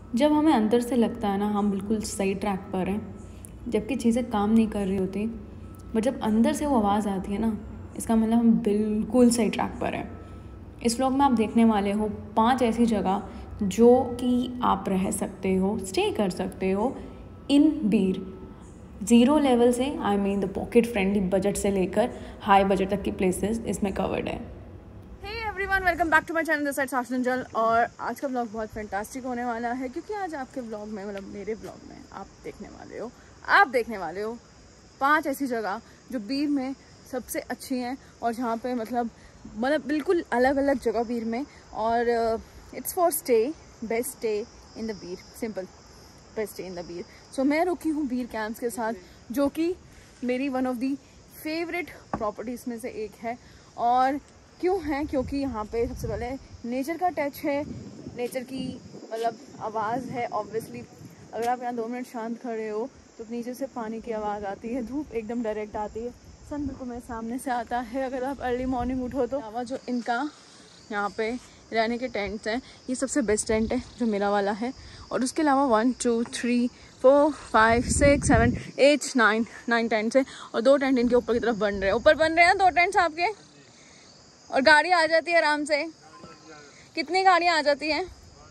जब हमें अंदर से लगता है ना हम बिल्कुल सही ट्रैक पर हैं, जबकि चीज़ें काम नहीं कर रही होती, बट जब अंदर से वो आवाज़ आती है ना, इसका मतलब हम बिल्कुल सही ट्रैक पर हैं। इस व्लॉग में आप देखने वाले हो 5 ऐसी जगह जो कि आप रह सकते हो, स्टे कर सकते हो इन बीर। ज़ीरो लेवल से I mean the pocket friendly budget से लेकर हाई बजट तक की प्लेसेस इसमें कवर्ड है। Everyone, welcome back to my channel this side Sakshi Jal. और आज का ब्लॉग बहुत फैंटास्टिक होने वाला है, क्योंकि आज आपके ब्लॉग में, मतलब मेरे ब्लॉग में आप देखने वाले हो 5 ऐसी जगह जो बीर में सबसे अच्छी हैं और जहाँ पे मतलब बिल्कुल अलग अलग जगह बीर में। और it's for stay, best stay in the Bir, simple best stay in the Bir. So मैं रुकी हूँ बीर कैंप्स के साथ, जो कि मेरी one of the favourite properties में से एक है। और क्यों है? क्योंकि यहाँ पे सबसे पहले नेचर का टच है, नेचर की मतलब आवाज़ है। ऑब्वियसली अगर आप यहाँ 2 मिनट शांत खड़े हो तो नीचे से पानी की आवाज़ आती है, धूप एकदम डायरेक्ट आती है, सन बिल्कुल मेरे सामने से आता है। अगर आप अर्ली मॉर्निंग उठो तो आवाज़ जो इनका यहाँ पे रहने के टेंट्स हैं, ये सबसे बेस्ट टेंट है जो मेरा वाला है। और उसके अलावा 1 2 3 4 5 6 7 8 9 टेंट्स हैं, और 2 टेंट इनके ऊपर की तरफ बन रहे हैं। ऊपर बन रहे हैं 2 टेंट्स आपके, और गाड़ी आ जाती है आराम से। कितनी गाड़ियाँ आ जाती हैं?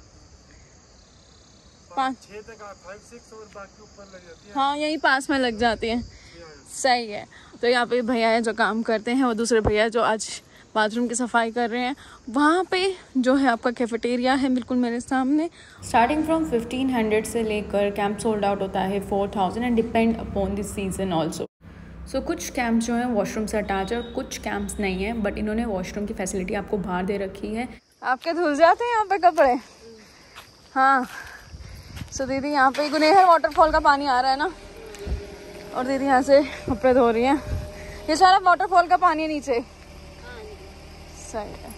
5 6 तक, 5 6 और बाकी ऊपर लग जाती है। हाँ, यहीं पास में लग जाती हैं। सही है। तो यहाँ पे भैया है जो काम करते हैं, और दूसरे भैया जो आज बाथरूम की सफाई कर रहे हैं। वहाँ पे जो है आपका कैफेटेरिया है बिल्कुल मेरे सामने। स्टार्टिंग फ्रॉम 1500 से लेकर कैंप सोल्ड आउट होता है 4000 and depend upon the season also. So कुछ कैंप्स जो हैं वॉशरूम से अटैच है, कुछ कैंप्स नहीं है, बट इन्होंने वॉशरूम की फैसिलिटी आपको बाहर दे रखी है। आपके धुल जाते हैं यहाँ पे कपड़े? हाँ। सो दीदी यहाँ पे गुनेहर वाटरफॉल का पानी आ रहा है ना, और दीदी यहाँ से कपड़े धो रही हैं। ये सारा वाटरफॉल का पानी है नीचे। सही है।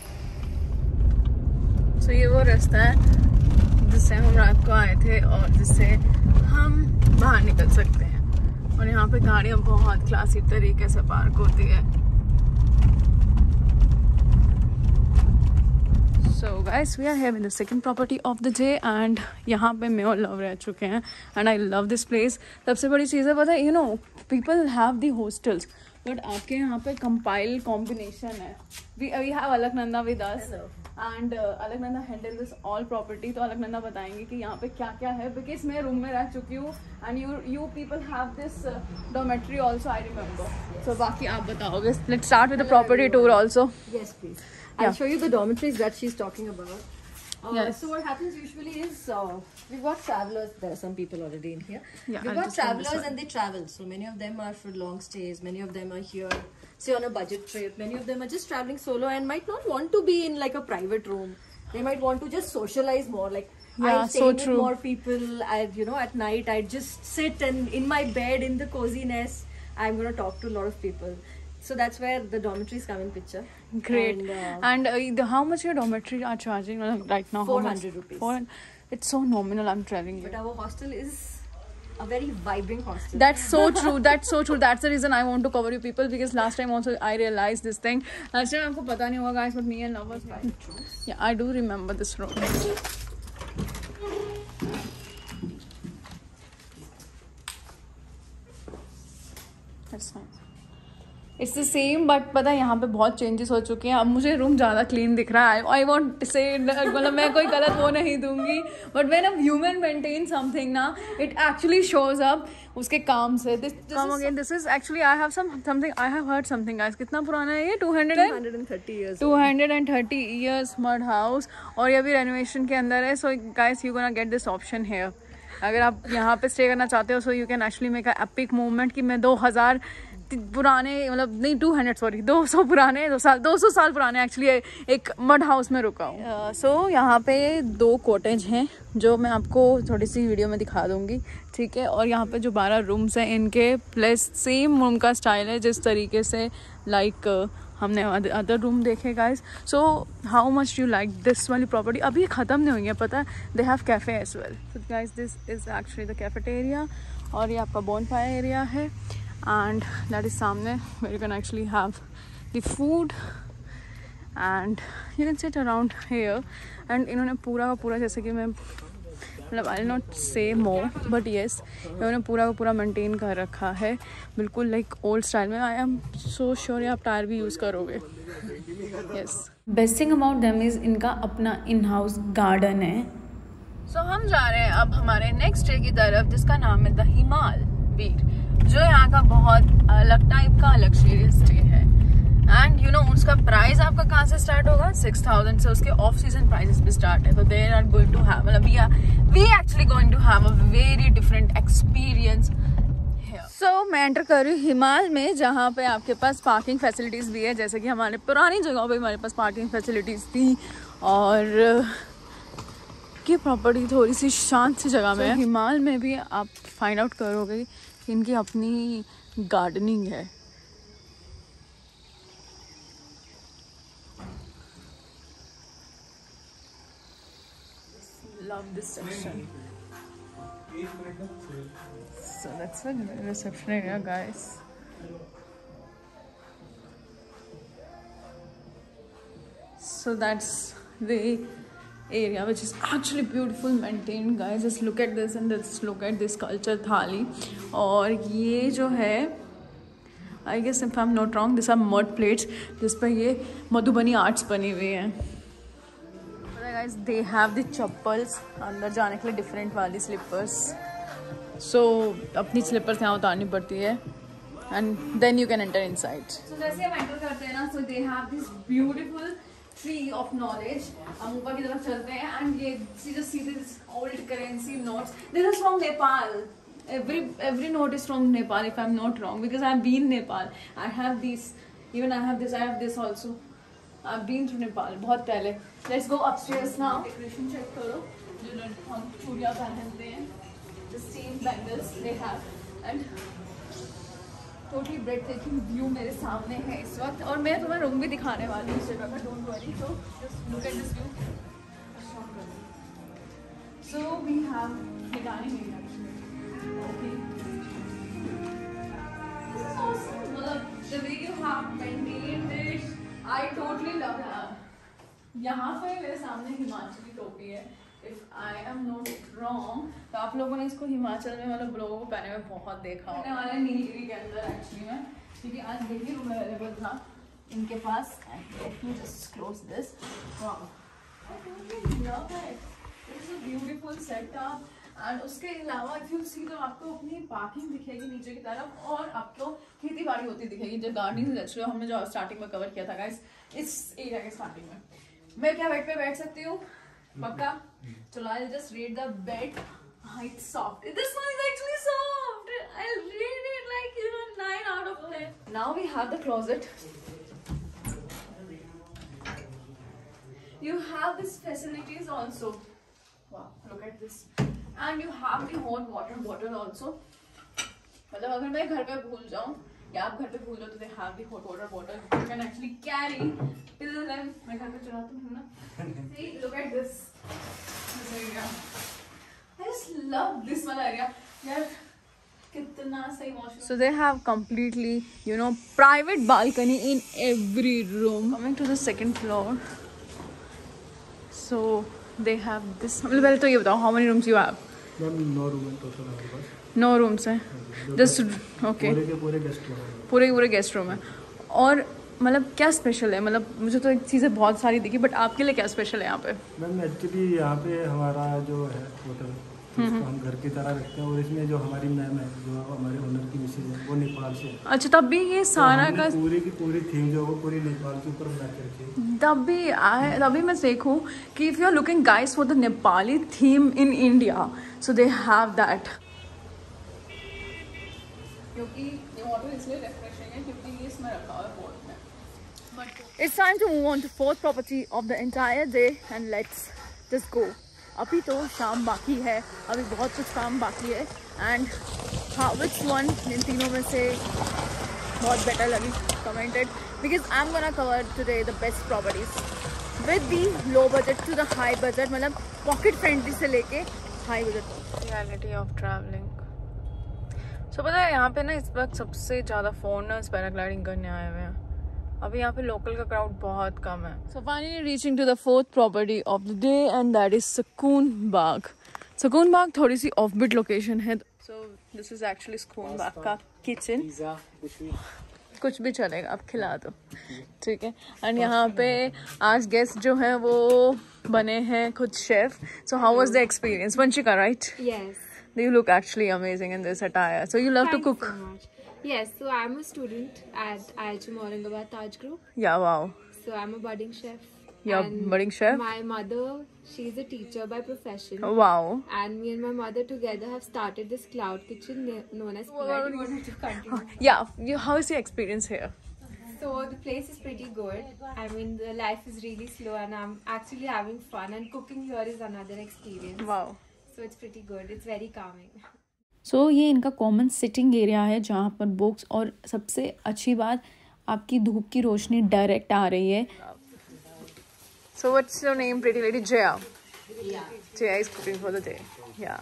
सो ये वो रास्ता है जिससे हम रात को आए थे और जिससे हम बाहर निकल सकते हैं। और यहाँ पे गाड़ियाँ बहुत क्लासी तरीके से पार्क होती है। So guys, we are here in the second property of the day, and यहाँ पे मैं और लव रह चुके हैं, and I love this place। सबसे बड़ी चीज़ है पता है, you know, people have the hostels, but आपके यहाँ पे compile combination है। We have Alaknanda with us, and Alaknanda handle this all property। तो अलकनंदा बताएंगे कि यहाँ पे क्या क्या है, because मैं रूम में रह चुकी हूँ, and you people have this dormitory also, I remember। So बाकी आप बताओगे। Let's start with the property tour also। Yes, please. I'll show you the dormitories that she's talking about. Yes. So what happens usually is we've got travelers. There are some people already in here. Yeah, we've got travelers and they travel. So many of them are for long stays. Many of them are here, say on a budget trip. Many of them are just traveling solo and might not want to be in like a private room. They might want to just socialize more. Like I stay with more people. At night I just sit and in my bed in the coziness, I'm gonna talk to a lot of people. So that's where the dormitories come in picture. Great. And how much your dormitory are charging right now? 400 rupees. 400. It's so nominal, I'm telling you. But our hostel is a very vibrant hostel. That's so true. That's so true. That's the reason I want to cover you people, because last time also I realized this thing. Last time आपको पता नहीं होगा guys, but me and Love was yeah, I do remember this room. That's nice. It's the same, but पता है यहाँ पे बहुत changes हो चुके हैं। अब मुझे रूम ज़्यादा क्लीन दिख रहा है। आई वॉन्ट से मतलब मैं कोई गलत वो नहीं दूंगी, but when a human maintain something ना, इट एक्चुअली शोज अप उसके काम से। This is actually I have something, I have heard something guys. कितना पुराना है ये? 230 ईयर्स मड हाउस, और ये भी रेनोवेशन के अंदर है। So guys, you gonna get this option here. अगर आप यहाँ पे स्टे करना चाहते हो, so you can actually make a epic movement कि मैं 2000 पुराने, मतलब नहीं 200 पुराने 200 साल पुराने एक्चुअली एक मड हाउस में रुका हूँ। सो यहाँ पे 2 कॉटेज हैं जो मैं आपको थोड़ी सी वीडियो में दिखा दूँगी, ठीक है। और यहाँ पे जो 12 रूम्स हैं इनके, प्लस सेम रूम का स्टाइल है जिस तरीके से लाइक हमने अदर रूम देखे guys. So how much you like this वाली प्रॉपर्टी? अभी ये ख़त्म नहीं हुई है, पता है। They have cafe as well. So guys, this is actually the cafeteria, और ये आपका बोनफायर एरिया है, and that is सामने where you can actually have the food and you can sit around here। and इन्होंने पूरा का पूरा, जैसे कि मैं मतलब आई नॉट से मोर बट येस इन्होंने पूरा का पूरा मेंटेन कर रखा है बिल्कुल लाइक ओल्ड स्टाइल में। आई एम सो श्योर आप टायर भी यूज़ करोगे। Yes, best thing about them is इनका अपना इन हाउस गार्डन है। सो हम जा रहे हैं अब हमारे नेक्स्ट स्टे की तरफ जिसका नाम है द हिमाल बीर, जो यहाँ का बहुत अलग टाइप का लग्जरियस स्टे है। एंड यू नो उसका प्राइस आपका कहाँ से स्टार्ट होगा, 6000 से उसके ऑफ सीजन प्राइसेस भी स्टार्ट है। तो they are going to have मतलब we actually going to have a very different experience. So मैं एंटर कर रही हूँ हिमाल में, जहाँ पे आपके पास पार्किंग फैसिलिटीज़ भी है, जैसे कि हमारे पुरानी जगहों पे हमारे पास पार्किंग फैसिलिटीज़ थी। और की प्रॉपर्टी थोड़ी सी शांत सी जगह में है। हिमाल में भी आप फाइंड आउट करोगे कि इनकी अपनी गार्डनिंग है। Love this section. So that's the reception area, guys. So that's the area which is actually beautiful, maintained, guys. Just look at this and just look at this culture थाली। और ये जो है I guess if I'm not wrong, these are mud plates जिस पर ये Madhubani arts बनी हुई हैं। Guys, they have the chappals अंदर जाने के लिए डिफरेंट वाली स्लीपर्स। सो अपनी स्लीपर्स यहाँ उतारनी पड़ती है and then you can enter inside. So जैसे हम एंटर करते हैं ना, so they have this beautiful tree of knowledge. हम ऊपर की तरफ चलते हैं एंड ये just see this old currency notes. This is from Nepal. Every note is from Nepal if I'm not wrong, because I've been Nepal. I have these, even I have this also. I've been to Nepal बहुत पहले। Let's go upstairs now. Decoration check करो, जो हम चूड़ियाँ पहनते हैं, the same bangles they have, and totally breathtaking view मेरे सामने है इस वक्त। और मैं तुम्हें रूम भी दिखाने वाली हूँ इस जगह का, don't worry. So just look at this view. So we have निगाहें नहीं actually. Okay. This is awesome. मतलब the way you have maintained it, I totally love that. यहाँ पे मेरे सामने हिमाचली टोपी है, if I am not wrong। तो आप लोगों ने इसको हिमाचल में मतलब लोगों को पहने हुए बहुत देखा होगा वाले नीलगिरी के अंदर एक्चुअली में, क्योंकि आज देखिए रूम अवेलेबल था इनके पास। Let me just close this. Wow, I totally love it. It's a beautiful setup. And उसके अलावा इफ यू सी तो आपको अपनी पार्किंग दिखेगी नीचे की तरफ, और आपको खेती बाड़ी होती दिखेगी। जो गार्डनिंग एक्चुअली हमने जो स्टार्टिंग में कवर किया था गाइस, इस एरिया के स्टार्टिंग में। मैं क्या बेड पे बैठ सकती हूँ पक्का? चलो I just rate the bed height soft. This one is actually soft. I rate it like 9 out of 10। Now we have the closet. You have these facilities also. Wow, look at this. And you have the hot water bottle also. मतलब अगर मैं घर पे भूल जाऊँ या आप घर पे भूल जाओ तो they have the hot water bottle you can actually carry till then। मैं घर पे चलाती हूँ ना। See, look at this area. I just love this वाला area यार, कितना सही washroom. So they have completely private balcony in every room। Coming to the second floor, so they have this। मतलब पहले तो ये बताओ how many rooms you have? 9 room है टोटल हमारे पास। 9 रूम्स हैं, जस्ट ओके, पूरे गेस्ट रूम है। पूरे गेस्ट रूम है। और मतलब क्या स्पेशल है? मतलब मुझे तो एक चीज़ें बहुत सारी दिखी, बट आपके लिए क्या स्पेशल है यहाँ पे? मैम एक्चुअली यहाँ पे हमारा जो है होटल, इसको हम घर की तरह रखते हैं। और इसमें जो हमारी मैम है, जो हमारे ओनर की मिसेज है, वो नेपाल से है। अच्छा, तब भी ये सारा का पूरी की पूरी थीम जो है वो पूरी नेपाल के ऊपर बना के रखी है। तभी मैं देखूँ कि if you are looking guys for the Nepali theme in India, so they have that. क्योंकि ये वाटर इसलिए रिफ्रेशिंग है क्योंकि ये इसमें रखा हुआ है पोर्ट में। But it's time to move on to fourth property of the entire day and let's just go. अभी तो शाम बाकी है, अभी बहुत कुछ काम बाकी है। एंड हाँ, विच वन इन तीनों में से बहुत बेटर लगी commented, because I am gonna cover today the best properties with the low budget to the high budget, मतलब पॉकेट फ्रेंडली से लेके high budget. Reality of travelling. So पता है यहाँ पे ना इस वक्त सबसे ज़्यादा फॉरेनर्स पैराग्लाइडिंग करने आए हुए हैं। अभी यहाँ पे लोकल का क्राउड बहुत कम है। So finally reaching to the fourth property of the day and that is Sukoon Bagh. सुकून बाग थोड़ी सी ऑफ बिट लोकेशन है. सो दिस इज एक्चुअली सुकून बाग का किचन. कुछ भी चलेगा, आप खिला दो, ठीक है. एंड यहाँ पे आज गेस्ट जो है वो बने हैं खुद chef. So how was the experience? Vanshika, right? Yes. You look actually amazing in this attire. So you love to Thanks cook? so much. Yes, so I'm a student at IHM Aurangabad Taj Group. Yeah, wow. So I'm a budding chef. You're And budding chef? My mother, she's a teacher by profession. Wow. And me and my mother together have started this cloud kitchen known as Purari. You wanted to continue? Yeah, how is the experience here? So the place is pretty good. I mean, the life is really slow and I'm actually having fun. And cooking here is another experience. Wow. So it's pretty good. It's very calming. So ये इनका common sitting area है जहाँ पर books, और सबसे अच्छी बात आपकी धूप की रोशनी डायरेक्ट आ रही है. So what's your name, pretty lady? Jaya. Yeah. Jaya is cooking for the day. Yeah.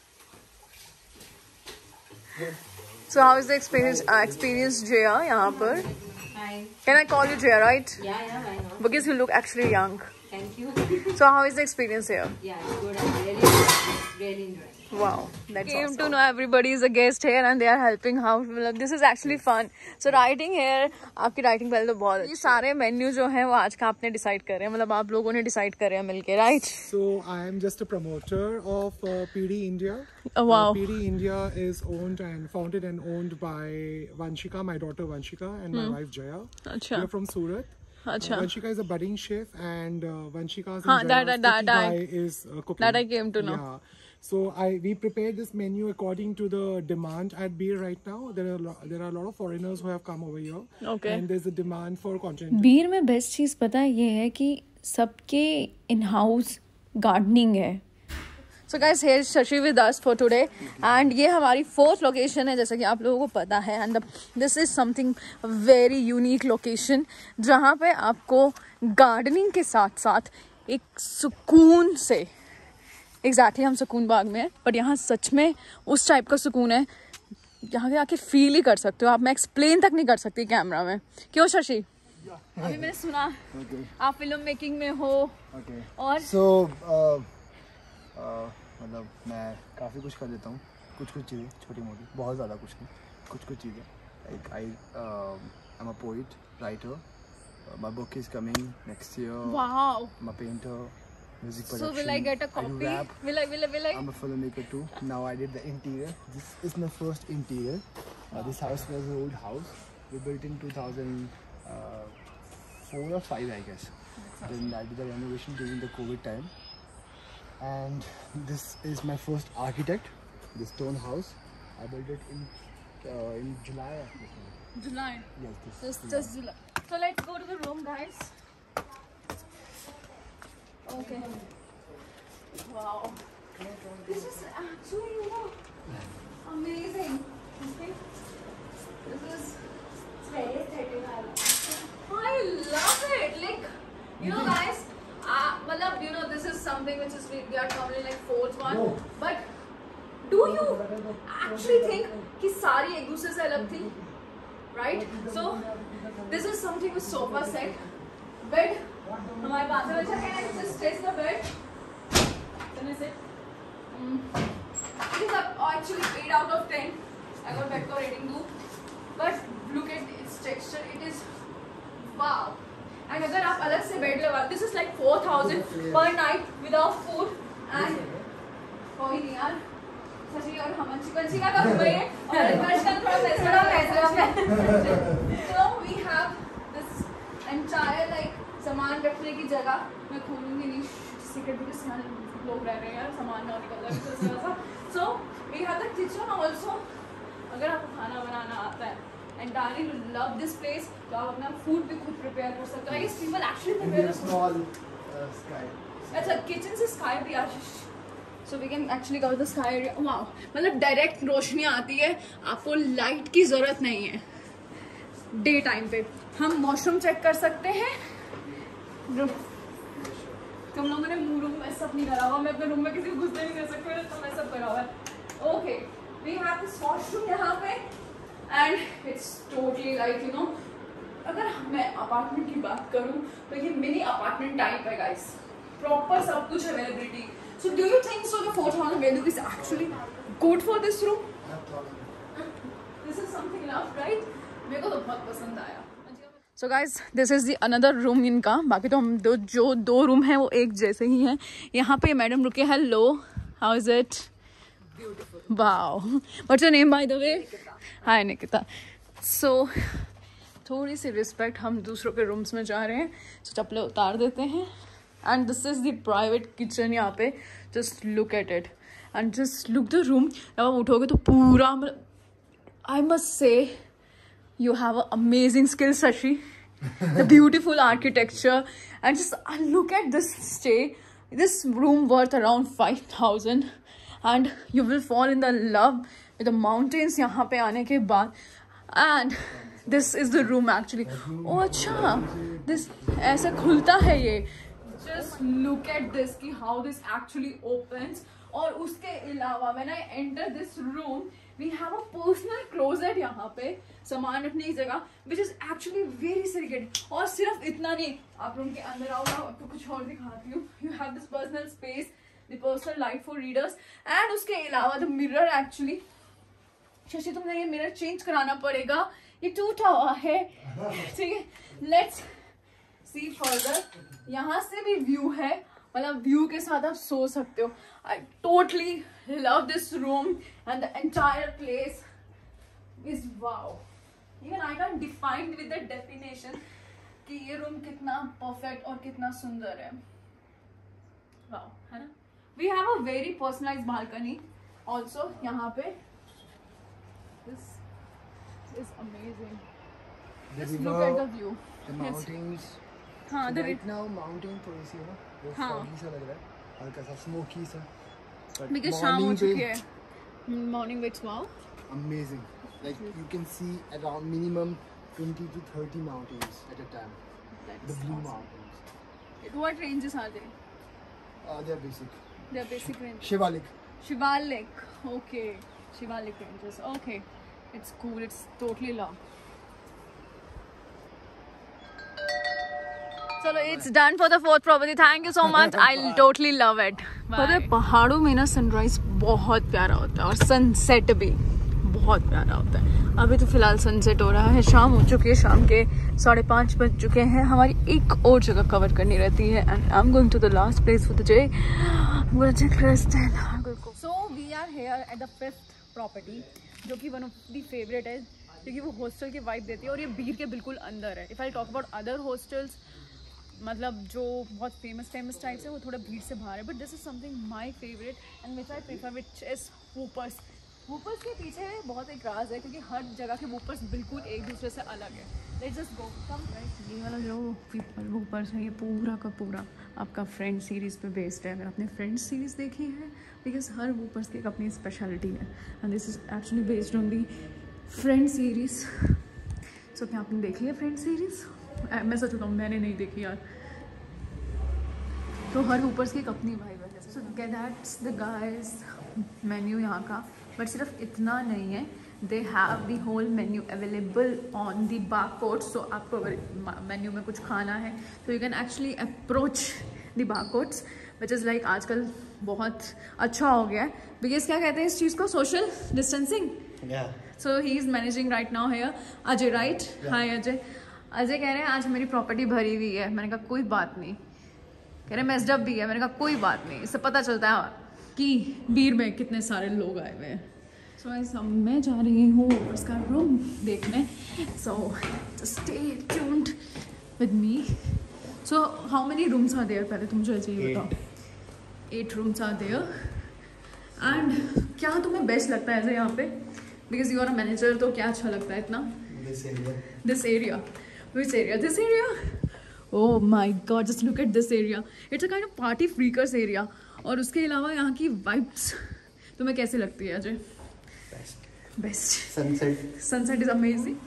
So how is the experience Jaya यहाँ पर? Hi. Can I call you Jaya, right? Yeah, why not? Because you look actually young. Thank you. So how is the experience here? Yeah, it's good. I'm really enjoying. Wow, that's came awesome. To know everybody is a guest here and they are helping how. This is actually fun. So writing here, आपकी writing पहले तो बहुत. ये सारे menu जो हैं वो आज का आपने डिसाइड करे हैं, मतलब आप लोगों ने डिसाइड करे हैं मिलके, right? So I am just a promoter of PD India. Oh, wow. PD India is owned and founded and owned by Vanshika, my daughter Vanshika, and my wife Jaya. अच्छा. We are from Surat. अच्छा. Vanshika is a budding chef, and Vanshika's हाँ, that is cooking. That I came to know. Yeah. So we prepared this menu according to the demand at Beer right now. There are a lot of foreigners who have come over here. Okay. And there's a demand for content. बीर में best चीज़ पता है ये है कि सबके in house gardening है. So guys, here's Shashi with us for today, and ये हमारी 4th लोकेशन है जैसा कि आप लोगों को पता है. And this is something very unique location जहाँ पे आपको गार्डनिंग के साथ साथ एक सुकून से, एग्जैक्टली हम सुकून बाग में है, बट यहाँ सच में उस टाइप का सुकून है यहाँ के आके फील ही कर सकते हो आप. मैं एक्सप्लेन तक नहीं कर सकती कैमरा में. क्यों शशि? अभी मैंने सुना आप फिल्म मेकिंग में हो. और मतलब मैं काफ़ी कुछ कर देता हूँ, कुछ चीज़ें छोटी मोटी, बहुत ज़्यादा कुछ नहीं, कुछ चीज़ें. Like I am a poet, writer, my book is coming next year. Wow. I'm a painter, music production. So will I get a copy? I do rap. Will I? I'm a filmmaker too. Now I did the interior. This is my first interior. This house was an old house. We built in 2004 or 5, I guess. Then I did the renovation during the COVID time. And this is my first architect. This stone house. I built it in July. July. Yes, Just July. So let's go to the room, guys. Okay. Wow. This is actually amazing. Okay. This is very aesthetic. I love it. Like, guys, this is something which is we are probably like 4th one. But do you actually think कि सारी एक दूसरे से अलग थी? Right? So this is something with sofa set, bed. हमारे पास है. Can I just test the bed? Can I sit? It is actually 8 out of 10. I got bed का rating 2. But look at its texture. It is wow. And अगर आप अलग से bed लगा, this is like 4,000 per night without food. And कोई नहीं यार, सची और हमन चिकन का कब हुए हैं और इस का थोड़ा पैसा So we have this entire like सामान रखने की जगह. मैं खोलूंगी नहीं सीक्रेट बिकॉज़ लोग रह रहे हैं यार, सामान ना निकल रहा है. So we have the kitchen also. अगर आपको खाना बनाना आता है, entirely love this place. तो आप अपना food भी खुद prepare कर सकते हो. I guess people actually prepare the small sky. अच्छा, kitchen से sky भी आशीष. So we can actually cover the sky area. Wow, मतलब direct रोशनी आती है, आपको light की ज़रूरत नहीं है. Day time पे हम washroom check कर सकते हैं. तुम लोगों ने रूम में सब नहीं करा हुआ. मैं अपने रूम में किसी को घुसने नहीं दे सकती हूँ, तो मैं सब करा हुआ है. Okay, we have this washroom यहाँ पे. And it's totally like अगर मैं अपार्टमेंट की बात करूँ तो ये मिनी अपार्टमेंट टाइप है गाइस. प्रॉपर सब कुछ availability. So do you think so the 4,000 value is actually good for this room? This is something enough, right? मेरे को तो बहुत पसंद आया. So guys, this is the another room इनका. बाकी तो हम जो दो रूम हैं वो एक जैसे ही हैं. यहाँ पे मैडम रुके. Hello, how is it? Beautiful. Wow. What's your name by the way? Hi Nikita. So थोड़ी सी रिस्पेक्ट, हम दूसरों के रूम्स में जा रहे हैं. So चप्पलें उतार देते हैं. And this is the private kitchen यहाँ पे. Just look at it. And just look the room. जब आप उठोगे तो पूरा, I must say, you have an amazing skill, Sashi. The beautiful architecture. And just look at this stay. This room worth around 5,000. And you will fall in the love with the mountains यहाँ पे आने के बाद. And this is the room actually. Oh अच्छा, this ऐसे खुलता है ये. Just look at this कि how this actually opens. और उसके अलावा when I enter this room, we have a personal closet यहाँ पे, सामान रखने की जगह, which is actually very segregated. और सिर्फ इतना नहीं, आप रूम के अंदर आओ, आपको कुछ और दिखाती हूँ. You have this personal space, the personal light for readers, and उसके अलावा the mirror actually. शशि तुमने ये मिरर चेंज कराना पड़ेगा, ये टूटा हुआ है. ठीक है, let's see further. यहाँ से भी व्यू है, मतलब व्यू के साथ आप सो सकते हो. I totally love this room and the entire place is wow. Even I can't define with the definition कि ये रूम कितना perfect और कितना सुंदर है. Wow, है ना? We have a very personalized balcony also यहाँ पे. This is amazing. Just look at the view. The mountains. हाँ, so right now mountain थोड़ी सी है ना, वो foggy सा लग रहा है, हल्का सा smoky सा. Because शाम हो चुकी है. Morning wakes, wow. Amazing. Like you can see around minimum 20 to 30 mountains at a time. That's the blue awesome. mountains. What ranges are they? They are basic. They are basic ranges. Shivalik. Shivalik. Okay. Shivalik ranges. Okay. It's cool. It's totally long. चलो it's done for the fourth property. Thank you so much. I totally love it. पता है पहाड़ों में ना sunrise बहुत प्यारा होता है और सनसेट भी बहुत प्यारा होता है. अभी तो फिलहाल सनसेट हो रहा है, शाम हो चुकी है, शाम के 5:30 बज चुके हैं. हमारी एक और जगह कवर करनी रहती है and I am going to the last place for the day. So we are here at the 5th property, जो कि वन ऑफ द फेवरेट है क्योंकि वो हॉस्टल की वाइब देती है और ये बीर के बिल्कुल अंदर है. If I talk about other hostels, मतलब जो बहुत फेमस टाइप्स है वो थोड़ा भीड़ से बाहर है, but this is something my favourite and which I prefer, which is Whoopers. Whoopers के पीछे बहुत एक राज है क्योंकि हर जगह के वूपर्स बिल्कुल एक दूसरे से अलग है. Let's just go. Come right. ये वाला जो वूपर्स है ये पूरा का पूरा आपका फ्रेंड सीरीज़ पे बेस्ड है. अगर आपने फ्रेंड सीरीज़ देखी है, बिकॉज हर वूपर्स की एक अपनी स्पेशलिटी है and this is actually based on the friend series. सो क्या आपने देखी है फ्रेंड सीरीज़? मैं सच बताऊँ मैंने नहीं देखी यार. तो हर ऊपर की एक अपनी वाइब है. So that's the guys menu यहाँ का. बट सिर्फ इतना नहीं है, they have the whole menu available on the barcode. So आपको अगर मेन्यू में कुछ खाना है तो you can actually approach the barcodes, which is like आजकल बहुत अच्छा हो गया है. बिकॉज क्या कहते हैं इस चीज़ को, social distancing. So he is managing right now here. Ajay right. Hi Ajay. Ajay कह रहे हैं आज मेरी प्रॉपर्टी भरी हुई है. मैंने कहा कोई बात नहीं. कह रहे मेस्डअप भी है. मैंने कहा कोई बात नहीं, इससे पता चलता है कि बीर में कितने सारे लोग आए हुए हैं. सो मैं जा रही हूँ उसका रूम देखने. So stay tuned with me. So how many rooms are there, पहले तुम मुझे ये बताओ. 8 रूम्स आर देयर. एंड क्या तुम्हें बेस्ट लगता है ऐसे यहाँ पे, because you are a manager, तो क्या अच्छा लगता है इतना? This area. Which area? This area? Oh my God! Just look at this area. It's a kind of party freakers area. और उसके अलावा यहाँ की vibes तुम्हें कैसे लगती है Ajay? Best. Sunset is amazing.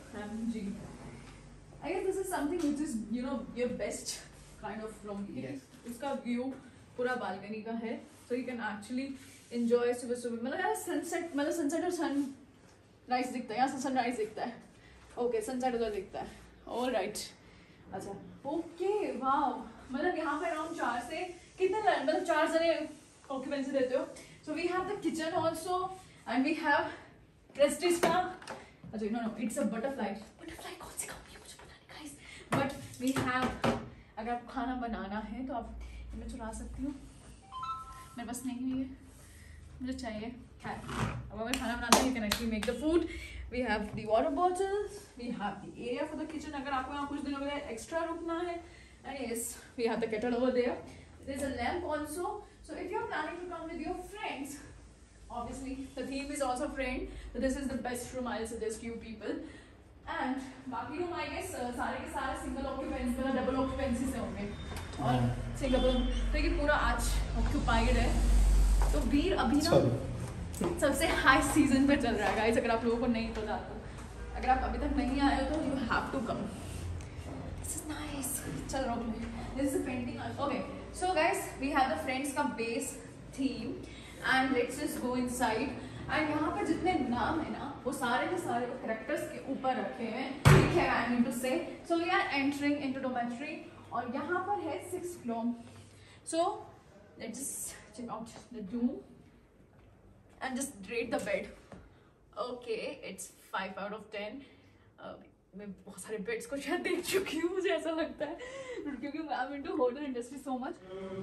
I guess this is something which is your best kind of room. Yes. उसका view पूरा balcony का है, so you can actually enjoy सुबह. मतलब यार sunset और sunrise दिखता है, यहाँ से sunrise दिखता है. Okay, sunset उधर दिखता है. All right. अच्छा. Okay. Wow. मतलब यहाँ पे अराउंड 4 से कितने मतलब 4 जने ऑक्यूपेंसी देते हो. So we have the kitchen also and we have Prestige का, अच्छा no it's a butterfly कौन सी कंपनी मुझे पता नहीं guys, but we have, अगर आपको खाना बनाना है तो आप मैं चुरा सकती हूँ, मेरे पास नहीं है ये, मुझे चाहिए है. अब अगर खाना बनाना है you can actually make the food. We have the water bottles, we have the area for the kitchen अगर आपको यहाँ कुछ दिनों के लिए एक्स्ट्रा रुकना है, and yes we have the kettle over there. There's a lamp also, so if you're planning to come with your friends, obviously the theme is also friend, so this is the best room I'll suggest you people. And बाकी room I guess सारे के सारे single occupancy मतलब double occupancy से होंगे और single, तो ये पूरा आज ऑक्यूपाइड है. तो वीर अभी ना सबसे हाई सीजन पे चल रहा है गाइस, अगर आप लोगों को नहीं पता तो, अगर आप अभी तक नहीं आए हो तो you have to come. This is nice. चल रहा हूँ, this is painting. Okay so guys we have the friends का base theme and let's just go inside. And यहाँ पर जितने नाम है ना वो सारे के सारे कैरेक्टर्स के ऊपर रखे हैं, ठीक है आई mean to say. So we are entering into dormitory और यहाँ पर है 6th floor. So let's just check out the room and just rate the bed. Okay, it's 5 out of 10. मैं बहुत सारे बेड्स को शायद देख चुकी हूँ, मुझे ऐसा लगता है, क्योंकि I am into hotel industry so much.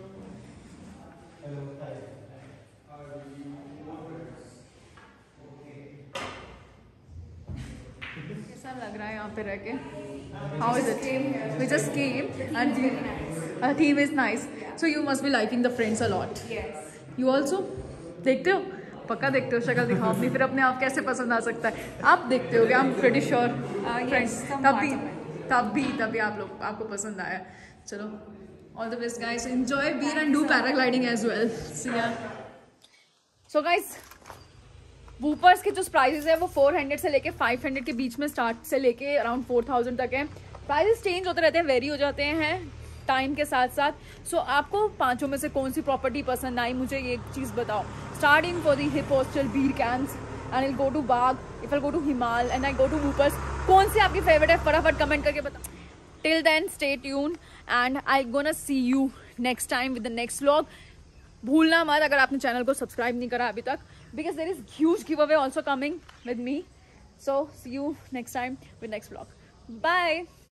कैसा लग रहा है यहाँ पे रह के? How is it? We just came and the theme is nice. So you must be liking the friends a lot. Yes. You also देखते हो? पक्का देखते हो? शक्ल दिखाओ अपनी, फिर अपने आप कैसे पसंद आ सकता है. आप देखते हो क्या? I'm pretty sure. Yes, तभी आप लोग आपको पसंद आया. चलो all the best guys, enjoy beer and do paragliding as well. See ya. So guys, Whoopers के जो प्राइसेस है वो 400 से लेके 500 के बीच में स्टार्ट से लेके अराउंड 4000 तक है. प्राइसेस चेंज होते रहते हैं, वेरी हो जाते हैं टाइम के साथ साथ. सो आपको पांचों में से कौन सी प्रॉपर्टी पसंद आई, मुझे ये चीज़ बताओ. Starting for the hip hostel, Bir camps, and I go to Bagh, if I go to Himal and I go to Whoopers, कौन सी आपकी फेवरेट है फटाफट कमेंट करके बताओ. Till then stay tune and I gonna see you next time with the next vlog. भूलना मत अगर आपने चैनल को सब्सक्राइब नहीं करा अभी तक, because there is huge giveaway also coming with me. So see you next time with next vlog. Bye.